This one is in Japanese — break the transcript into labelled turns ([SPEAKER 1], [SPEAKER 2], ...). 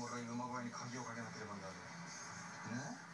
[SPEAKER 1] もらい馬小屋に鍵をかけなければならない。ね